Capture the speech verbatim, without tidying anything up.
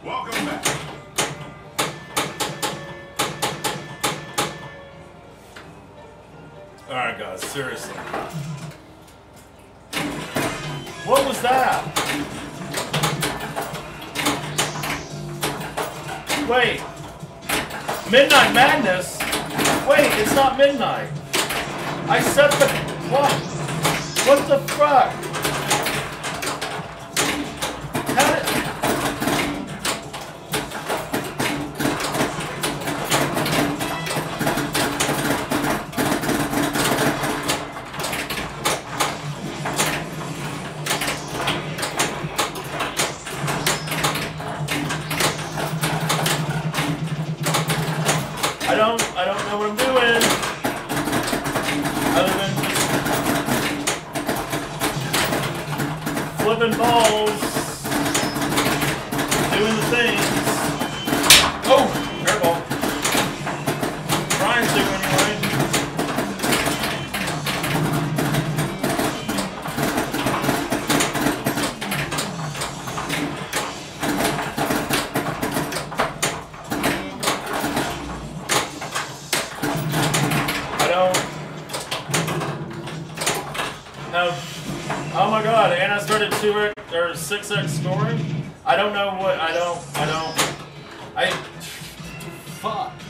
Welcome back. Alright guys, seriously. What was that? Wait. Midnight Madness? Wait, it's not midnight. I set the... What? What the fuck? How did... I don't, I don't know what I'm doing, other than just flipping balls, doing the things. Oh, airball. Trying to anyway. No. Oh my god, and I started two X or six X scoring. I don't know what I don't I don't I fuck.